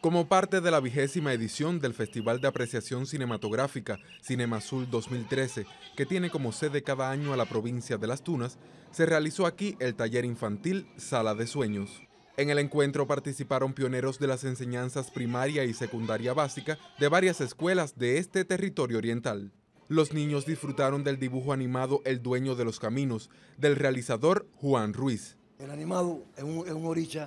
Como parte de la 20ª edición del Festival de Apreciación Cinematográfica Cinema Azul 2013, que tiene como sede cada año a la provincia de Las Tunas, se realizó aquí el taller infantil Sala de Sueños. En el encuentro participaron pioneros de las enseñanzas primaria y secundaria básica de varias escuelas de este territorio oriental. Los niños disfrutaron del dibujo animado El Dueño de los Caminos, del realizador Juan Ruiz. El animado es un oricha,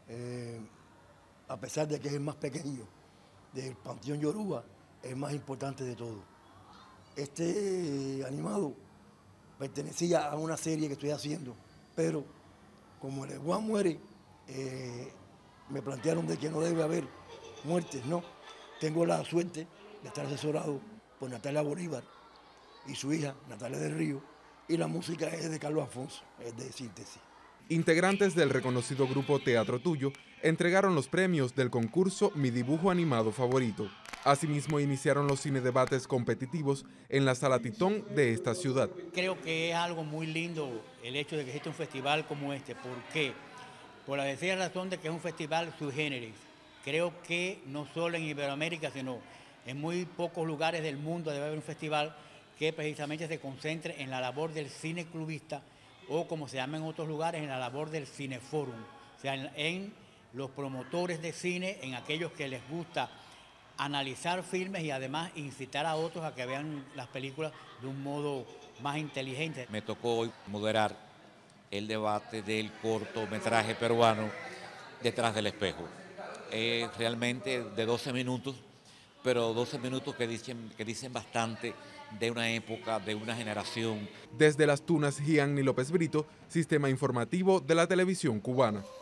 a pesar de que es el más pequeño del panteón Yoruba, es el más importante de todo. Este animado pertenecía a una serie que estoy haciendo, pero como el Juan muere, me plantearon de que no debe haber muertes, ¿no? Tengo la suerte de estar asesorado por Natalia Bolívar y su hija, Natalia del Río, y la música es de Carlos Afonso, es de Síntesis. Integrantes del reconocido grupo Teatro Tuyo entregaron los premios del concurso Mi Dibujo Animado Favorito. Asimismo, iniciaron los cinedebates competitivos en la Sala Titón de esta ciudad. Creo que es algo muy lindo el hecho de que exista un festival como este. ¿Por qué? Por la sencilla razón de que es un festival sui generis. Creo que no solo en Iberoamérica, sino en muy pocos lugares del mundo debe haber un festival que precisamente se concentre en la labor del cine clubista, o como se llama en otros lugares, en la labor del cineforum, o sea, en los promotores de cine, en aquellos que les gusta analizar filmes y además incitar a otros a que vean las películas de un modo más inteligente. Me tocó hoy moderar el debate del cortometraje peruano Detrás del Espejo. Realmente de 12 minutos, pero 12 minutos que dicen bastante de una época, de una generación. Desde Las Tunas, Gianni López Brito, Sistema Informativo de la Televisión Cubana.